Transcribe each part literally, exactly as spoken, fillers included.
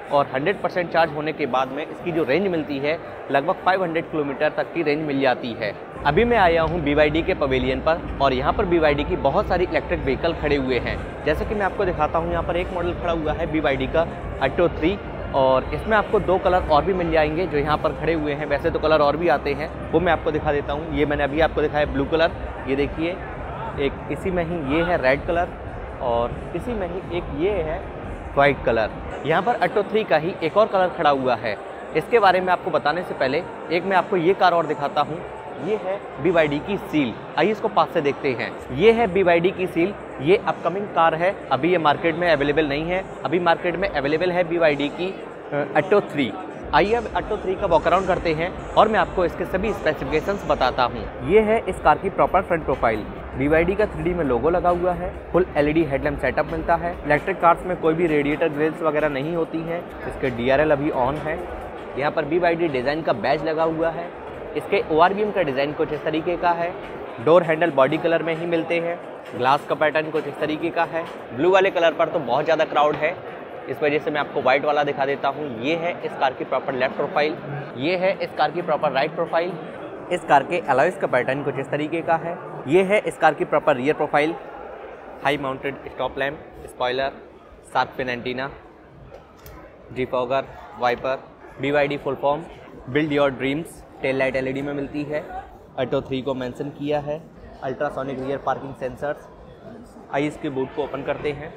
और hundred percent charge होने के बाद में इसकी जो रेंज मिलती है लगभग पाँच सौ किलोमीटर तक की रेंज मिल जाती है। अभी मैं आया हूँ बी वाई डी के पवेलियन पर और यहाँ पर बी वाई डी की बहुत सारी इलेक्ट्रिक व्हीकल खड़े हुए हैं। जैसे कि मैं आपको दिखाता हूँ, यहाँ पर एक मॉडल खड़ा हुआ है बी वाई डी का अल्टो थ्री और इसमें आपको दो कलर और भी मिल जाएंगे जो यहाँ पर खड़े हुए हैं। वैसे तो कलर और भी आते हैं, वो मैं आपको दिखा देता हूँ। ये मैंने अभी आपको दिखाया ब्लू कलर, ये देखिए एक इसी में ही ये है रेड कलर और इसी में ही एक ये है वाइट कलर। यहाँ पर अल्टो थ्री का ही एक और कलर खड़ा हुआ है। इसके बारे में आपको बताने से पहले एक मैं आपको ये कार और दिखाता हूँ। ये है बी वाई डी की सील, आइए इसको पास से देखते हैं। ये है बी वाई डी की सील, ये अपकमिंग कार है, अभी ये मार्केट में अवेलेबल नहीं है। अभी मार्केट में अवेलेबल है बी वाई डी की अल्टो थ्री। आइए अब अल्टो थ्री का वॉक अराउंड करते हैं और मैं आपको इसके सभी स्पेसिफिकेशंस बताता हूँ। ये है इस कार की proper front profile. B Y D का थ्री डी में लोगो लगा हुआ है, full L E D headlamp setup मिलता है। इलेक्ट्रिक कार्स में कोई भी रेडिएटर ग्रिल्स वगैरह नहीं होती हैं। इसके डी आर एल अभी ऑन है। यहाँ पर बी वाई डी डिज़ाइन का बैज लगा हुआ है। इसके ओ आर वी एम का डिज़ाइन कुछ इस तरीके का है। डोर हैंडल बॉडी कलर में ही मिलते हैं। ग्लास का पैटर्न कुछ इस तरीके का है। ब्लू वाले कलर पर तो बहुत ज़्यादा क्राउड है, इस वजह से मैं आपको वाइट वाला दिखा देता हूँ। ये है इस कार की प्रॉपर लेफ्ट प्रोफाइल, ये है इस कार की प्रॉपर राइट प्रोफाइल। इस कार के अलॉयस का पैटर्न कुछ इस तरीके का है। ये है इस कार की proper rear profile, high mounted stop lamp, spoiler, shark fin antenna, defogger, wiper, B Y D full form, build your dreams, tail light L E D में मिलती है। अल्टो थ्री को मेंशन किया है। Ultrasonic rear parking sensors. आइए इसके boot को open करते हैं।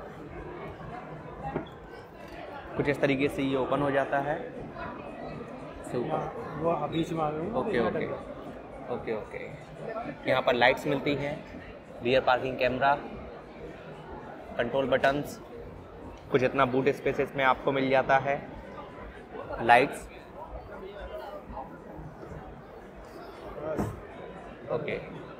कुछ इस तरीके से ये ओपन हो जाता है। वो अभी से मालूम। ओके ओके ओके ओके यहाँ पर लाइट्स मिलती हैं, rear parking camera, control buttons, कुछ इतना बूट स्पेस इसमें आपको मिल जाता है, लाइट्स। ओके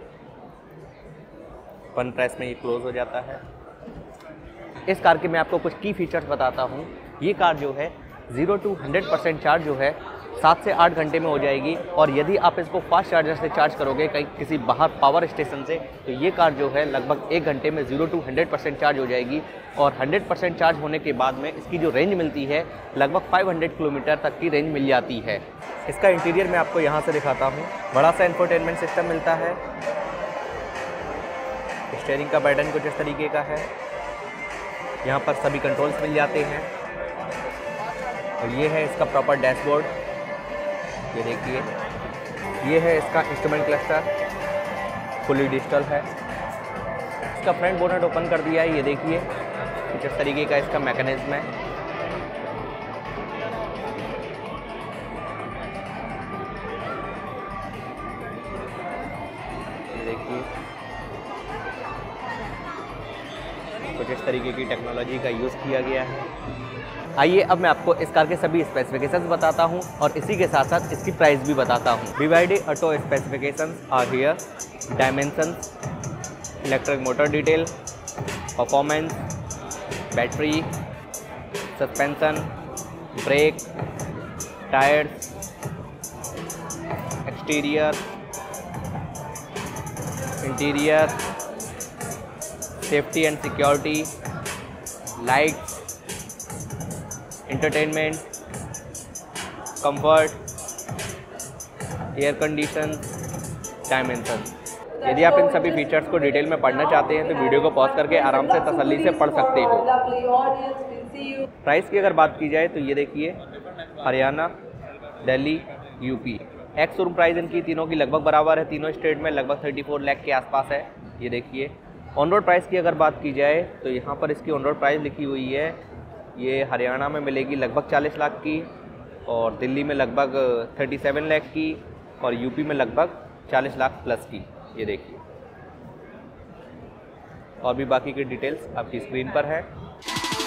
वन प्रेस में ये क्लोज हो जाता है। इस कार के मैं आपको कुछ की फीचर्स बताता हूँ। ये कार जो है zero to hundred percent charge जो है सात से आठ घंटे में हो जाएगी और यदि आप इसको फास्ट चार्जर से चार्ज करोगे कहीं किसी बाहर पावर स्टेशन से तो ये कार जो है लगभग एक घंटे में zero to hundred percent charge हो जाएगी और हंड्रेड परसेंट चार्ज होने के बाद में इसकी जो रेंज मिलती है लगभग पाँच सौ किलोमीटर तक की रेंज मिल जाती है। इसका इंटीरियर मैं आपको यहाँ से दिखाता हूँ। बड़ा सा इंफोटेनमेंट सिस्टम मिलता है। स्टीयरिंग का पैटर्न कुछ इस तरीके का है। यहाँ पर सभी कंट्रोल्स मिल जाते हैं और ये है इसका प्रॉपर डैशबोर्ड, ये देखिए। ये है इसका इंस्ट्रूमेंट क्लस्टर, फुली डिजिटल है। इसका फ्रंट बोनट ओपन कर दिया है, ये देखिए कुछ इस तरीके का इसका मैकेनिज्म है। ये देखिए कुछ इस तरीके की टेक्नोलॉजी का यूज़ किया गया है। आइए अब मैं आपको इस कार के सभी स्पेसिफिकेशंस बताता हूं और इसी के साथ साथ इसकी प्राइस भी बताता हूं। B Y D auto specifications are here. Dimensions, electric motor detail, performance, battery, suspension, brake, tyres, exterior, interior, safety and security, lights, entertainment, comfort, air condition, dimension. यदि आप इन सभी फीचर्स को डिटेल में पढ़ना चाहते हैं तो वीडियो को पॉज करके आराम से तसल्ली से पढ़ सकते हो। प्राइस की अगर बात की जाए तो ये देखिए Haryana, Delhi, UP. Ex showroom price इनकी तीनों की लगभग बराबर है। तीनों स्टेट में लगभग चौंतीस लाख के आसपास है। ये देखिए ऑन रोड प्राइस की अगर बात की जाए तो यहाँ पर इसकी ऑन रोड प्राइस लिखी हुई है। ये हरियाणा में मिलेगी लगभग चालीस लाख की और दिल्ली में लगभग सैंतीस लाख की और यूपी में लगभग चालीस लाख प्लस की। ये देखिए और भी बाकी की डिटेल्स आपकी स्क्रीन पर है।